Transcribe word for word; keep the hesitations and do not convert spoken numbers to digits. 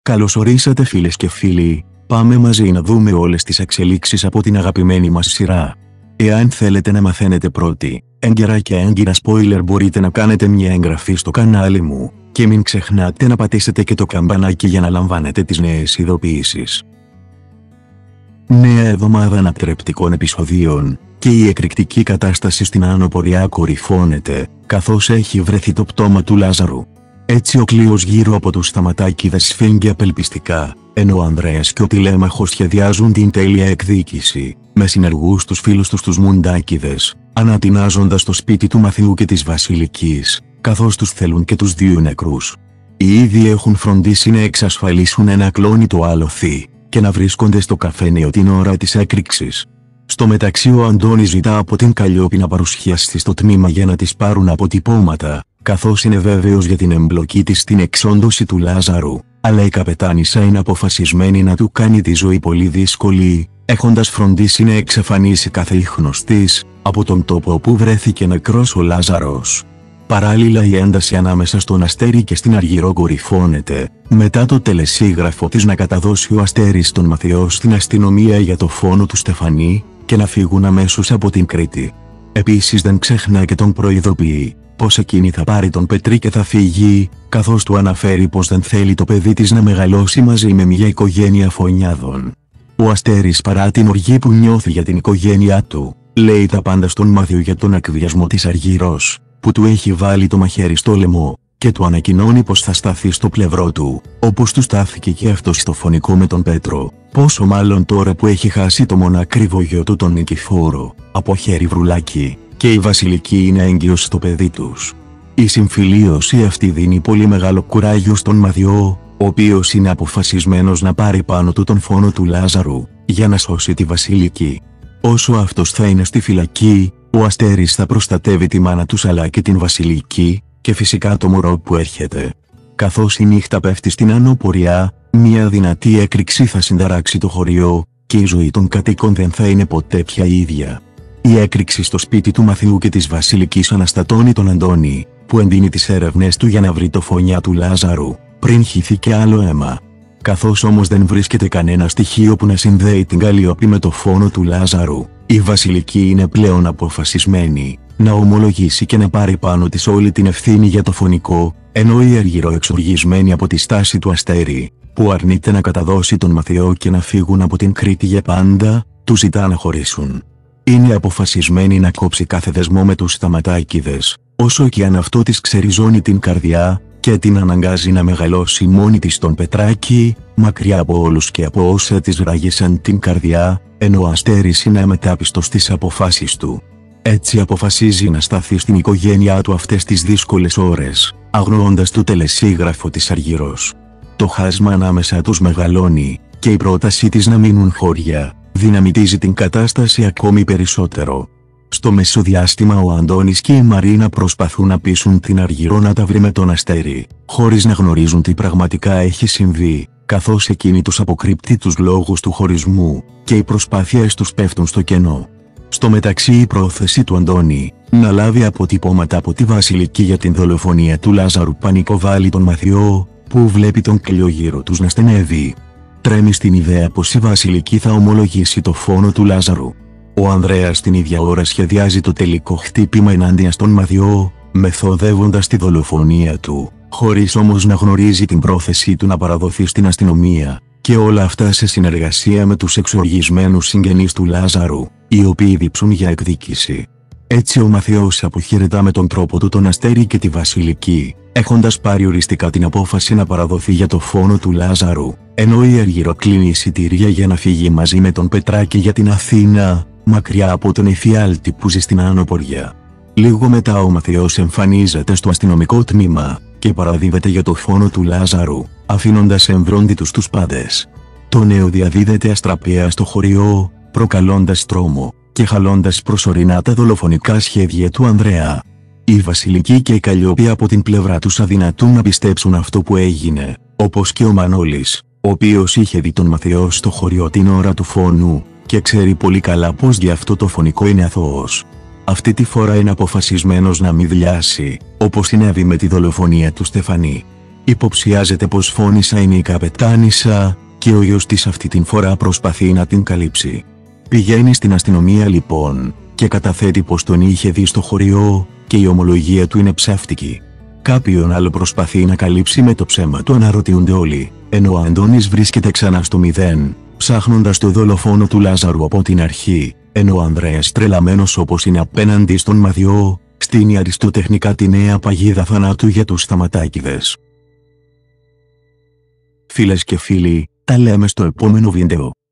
Καλώς ορίσατε φίλες και φίλοι, πάμε μαζί να δούμε όλες τις εξελίξεις από την αγαπημένη μας σειρά. Εάν θέλετε να μαθαίνετε πρώτοι, έγκαιρα και έγκυρα spoiler, μπορείτε να κάνετε μια εγγραφή στο κανάλι μου, και μην ξεχνάτε να πατήσετε και το καμπανάκι για να λαμβάνετε τις νέες ειδοποιήσεις. Νέα εβδομάδα ανατρεπτικών επεισοδίων, και η εκρηκτική κατάσταση στην Άνω Πορεία κορυφώνεται, καθώς έχει βρεθεί το πτώμα του Λάζαρου. Έτσι ο κλείος γύρω από τους Σταματάκηδες σφίγγει απελπιστικά, ενώ ο Ανδρέας και ο Τηλέμαχος σχεδιάζουν την τέλεια εκδίκηση, με συνεργούς τους φίλους τους τους Μουντάκηδες, ανατινάζοντας το σπίτι του Μαθιού και της Βασιλικής, καθώς τους θέλουν και τους δύο νεκρούς. Οι ίδιοι έχουν φροντίσει να εξασφαλίσουν ένα κλόνι το άλοθη, και να βρίσκονται στο καφενείο την ώρα της έκρηξης. Στο μεταξύ ο Αντώνης ζητά από την Καλλιόπη να παρουσιαστεί στο τμήμα για να της πάρουν αποτυπώματα, καθώς είναι βέβαιος για την εμπλοκή της στην εξόντωση του Λάζαρου, αλλά η καπετάνισσα είναι αποφασισμένη να του κάνει τη ζωή πολύ δύσκολη, έχοντας φροντίσει να εξαφανίσει κάθε ίχνος της, από τον τόπο όπου βρέθηκε νεκρός ο Λάζαρος. Παράλληλα η ένταση ανάμεσα στον Αστέρη και στην Αργυρό κορυφώνεται, μετά το τελεσίγραφο της να καταδώσει ο Αστέρης τον Μαθιό στην αστυνομία για το φόνο του Στεφανή, και να φύγουν αμέσως από την Κρήτη. Επίσης δεν ξεχνά και τον προειδοποιεί, πως εκείνη θα πάρει τον Πετρή και θα φύγει, καθώς του αναφέρει πως δεν θέλει το παιδί της να μεγαλώσει μαζί με μια οικογένεια φωνιάδων. Ο Αστέρης, παρά την οργή που νιώθει για την οικογένειά του, λέει τα πάντα στον Μαθιό για τον εκβιασμό της Αργυρός, που του έχει βάλει το μαχαίρι στο λαιμό, και του ανακοινώνει πως θα σταθεί στο πλευρό του, όπως του στάθηκε και αυτός στο φωνικό με τον Πέτρο, πόσο μάλλον τώρα που έχει χάσει το μονακριβό γιο του τον Νικηφόρο, από χέρι Βρουλάκη, και η Βασιλική είναι έγκυος στο παιδί τους. Η συμφιλίωση αυτή δίνει πολύ μεγάλο κουράγιο στον Μαθιό, ο οποίος είναι αποφασισμένος να πάρει πάνω του τον φόνο του Λάζαρου, για να σώσει τη Βασιλική. Όσο αυτός θα είναι στη φυλακή, ο Αστέρης θα προστατεύει τη μάνα τους αλλά και την Βασιλική, και φυσικά το μωρό που έρχεται. Καθώς η νύχτα πέφτει στην Άνω Πορεία, μια δυνατή έκρηξη θα συνταράξει το χωριό, και η ζωή των κατοίκων δεν θα είναι ποτέ πια η ίδια. Η έκρηξη στο σπίτι του Μαθιού και της Βασιλικής αναστατώνει τον Αντώνη, που εντείνει τις έρευνες του για να βρει το φωνιά του Λάζαρου, πριν χυθεί άλλο αίμα. Καθώς όμως δεν βρίσκεται κανένα στοιχείο που να συνδέει την Καλλιόπη με το φόνο του Λάζαρου, η Βασιλική είναι πλέον αποφασισμένη να ομολογήσει και να πάρει πάνω της όλη την ευθύνη για το φωνικό, ενώ η Αργυρό, εξοργισμένη από τη στάση του Αστέρη, που αρνείται να καταδώσει τον Μαθιό και να φύγουν από την Κρήτη για πάντα, του ζητά να χωρίσουν. Είναι αποφασισμένη να κόψει κάθε δεσμό με τους Σταματάκηδες, όσο και αν αυτό της ξεριζώνει την καρδιά, και την αναγκάζει να μεγαλώσει μόνη της τον Πετράκη, μακριά από όλους και από όσα της ράγισαν την καρδιά, ενώ ο Αστέρης είναι αμετάπιστος στις αποφάσεις του. Έτσι αποφασίζει να σταθεί στην οικογένειά του αυτές τις δύσκολες ώρες, αγνοώντας το τελεσίγραφο της Αργυρός. Το χάσμα ανάμεσα τους μεγαλώνει, και η πρότασή της να μείνουν χώρια, δυναμητίζει την κατάσταση ακόμη περισσότερο. Στο μεσοδιάστημα ο Αντώνης και η Μαρίνα προσπαθούν να πείσουν την Αργυρό να τα βρει με τον Αστέρη, χωρίς να γνωρίζουν τι πραγματικά έχει συμβεί, καθώς εκείνη τους αποκρύπτει τους λόγους του χωρισμού, και οι προσπάθειες τους πέφτουν στο κενό. Στο μεταξύ η πρόθεση του Αντώνη, να λάβει αποτυπώματα από τη Βασιλική για την δολοφονία του Λάζαρου, πανικοβάλλει τον Μαθιό, που βλέπει τον κλειό γύρω τους να στενεύει. Τρέμει στην ιδέα πως η Βασιλική θα ομολογήσει το φόνο του Λάζαρου. Ο Ανδρέας την ίδια ώρα σχεδιάζει το τελικό χτύπημα ενάντια στον Μαθιό, μεθοδεύοντας τη δολοφονία του, χωρίς όμως να γνωρίζει την πρόθεσή του να παραδοθεί στην αστυνομία, και όλα αυτά σε συνεργασία με τους εξοργισμένους συγγενείς του Λάζαρου, οι οποίοι διψούν για εκδίκηση. Έτσι ο Μαθιός αποχαιρετά με τον τρόπο του τον Αστέρη και τη Βασιλική, έχοντας πάρει οριστικά την απόφαση να παραδοθεί για το φόνο του Λάζαρου, ενώ η Αργυρό κλείνει εισιτήρια για να φύγει μαζί με τον Πετράκη για την Αθήνα, μακριά από τον εφιάλτη που ζει στην Άνω Πορεία. Λίγο μετά ο Μαθιός εμφανίζεται στο αστυνομικό τμήμα, και παραδίδεται για το φόνο του Λάζαρου, αφήνοντας εμβρόντιτους τους πάντες. Το νέο διαδίδεται αστραπέα στο χωριό, προκαλώντας τρόμο, και χαλώντας προσωρινά τα δολοφονικά σχέδια του Ανδρέα. Η Βασιλική και η Καλλιόπη από την πλευρά τους αδυνατούν να πιστέψουν αυτό που έγινε, όπως και ο Μανώλης, ο οποίος είχε δει τον Μαθιό στο χωριό την ώρα του φόνου, και ξέρει πολύ καλά πως γι' αυτό το φωνικό είναι αθώος. Αυτή τη φορά είναι αποφασισμένος να μην δηλιάσει, όπως συνέβη με τη δολοφονία του Στεφανή. Υποψιάζεται πως φώνησα είναι η καπετάνισσα, και ο γιος της αυτή την φορά προσπαθεί να την καλύψει. Πηγαίνει στην αστυνομία λοιπόν, και καταθέτει πως τον είχε δει στο χωριό, και η ομολογία του είναι ψεύτικη. Κάποιον άλλο προσπαθεί να καλύψει με το ψέμα του, αναρωτιούνται όλοι, ενώ ο Αντώνης βρίσκεται ξανά στο μηδέν, ψάχνοντας το δολοφόνο του Λάζαρου από την αρχή, ενώ ο Ανδρέας, τρελαμένος όπως είναι απέναντι στον Μαθιό, στείνει αριστοτεχνικά τη νέα παγίδα θανάτου για τους σταματάκηδες. Φίλες και φίλοι, τα λέμε στο επόμενο βίντεο.